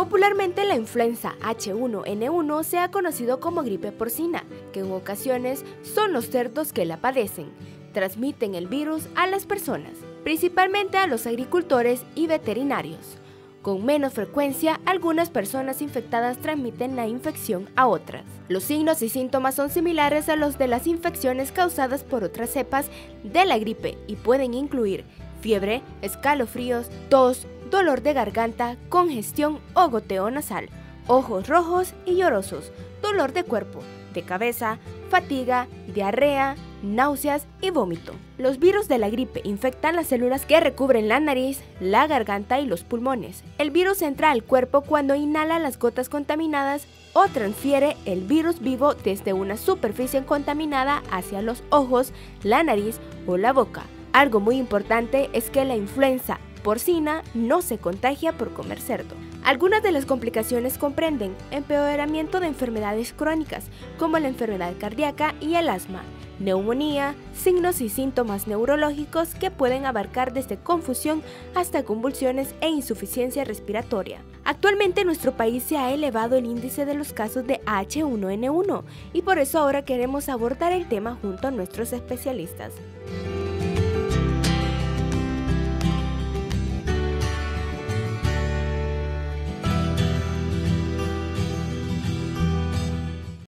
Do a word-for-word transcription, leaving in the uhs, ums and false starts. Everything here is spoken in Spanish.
Popularmente la influenza H uno N uno se ha conocido como gripe porcina, que en ocasiones son los cerdos que la padecen. Transmiten el virus a las personas, principalmente a los agricultores y veterinarios. Con menos frecuencia, algunas personas infectadas transmiten la infección a otras. Los signos y síntomas son similares a los de las infecciones causadas por otras cepas de la gripe y pueden incluir fiebre, escalofríos, tos, dolor de garganta, congestión o goteo nasal, ojos rojos y llorosos, dolor de cuerpo, de cabeza, fatiga, diarrea, náuseas y vómito. Los virus de la gripe infectan las células que recubren la nariz, la garganta y los pulmones. El virus entra al cuerpo cuando inhala las gotas contaminadas o transfiere el virus vivo desde una superficie contaminada hacia los ojos, la nariz o la boca. Algo muy importante es que la influenza porcina no se contagia por comer cerdo. Algunas de las complicaciones comprenden empeoramiento de enfermedades crónicas, como la enfermedad cardíaca y el asma, neumonía, signos y síntomas neurológicos que pueden abarcar desde confusión hasta convulsiones e insuficiencia respiratoria. Actualmente en nuestro país se ha elevado el índice de los casos de H uno N uno y por eso ahora queremos abordar el tema junto a nuestros especialistas.